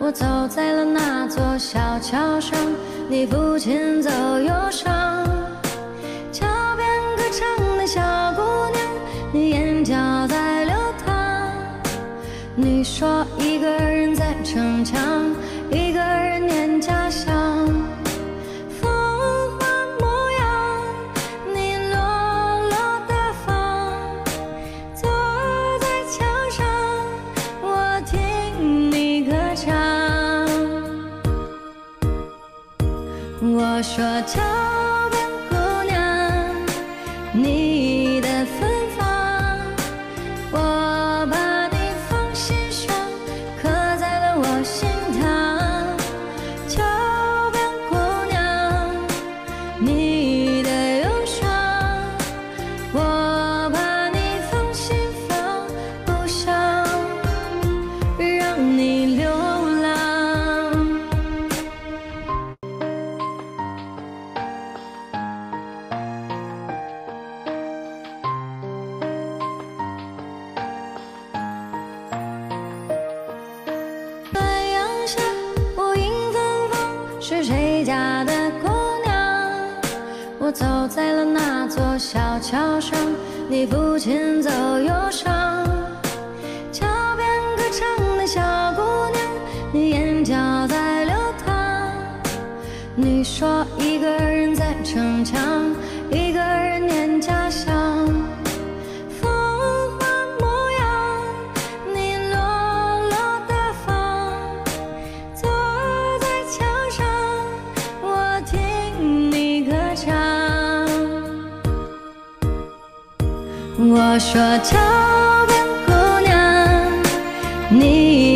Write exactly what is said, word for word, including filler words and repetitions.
我走在了那座小桥上，你抚琴奏忧伤。桥边歌唱的小姑娘，你眼角在流淌。你说一个人在逞强，一个人念家乡。风华模样，你落落大方。坐在桥上，我听你歌唱。我说桥边姑娘，你的芬芳，我把你放心上，刻在了我心膛。桥边姑娘，你的忧伤，我把你放心房，不想让你流浪。暖阳下，乌云芬芳，是谁家的姑娘？我走在了那座小桥上，你抚琴奏忧伤。桥边歌唱的小姑娘，你眼角在流淌。你说一个人在逞强，一个人念家乡。风华模样，你落落大方。坐在桥上，我听你歌唱。我说桥边姑娘，你